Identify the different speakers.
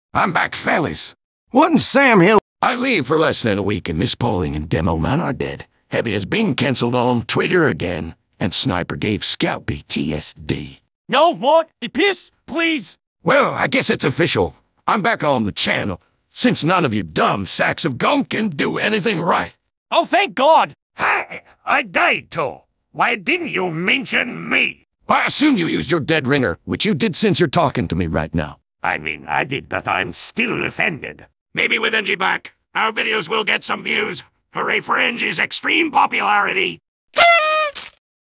Speaker 1: I'm back, fellas.
Speaker 2: Wouldn't Sam Hill...
Speaker 1: I leave for less than a week, and Miss Pauling and Demo Man are dead. Heavy has been cancelled on Twitter again, and Sniper gave Scout PTSD.
Speaker 3: No, what? Piss, please.
Speaker 1: Well, I guess it's official. I'm back on the channel, since none of you dumb sacks of gunk can do anything right.
Speaker 3: Oh, thank God.
Speaker 4: Hi, I died too. Why didn't you mention me?
Speaker 1: I assume you used your dead ringer, which you did since you're talking to me right now.
Speaker 4: I mean, I did, but I'm still offended.
Speaker 1: Maybe with NG back, our videos will get some views. Hooray for NG's extreme popularity.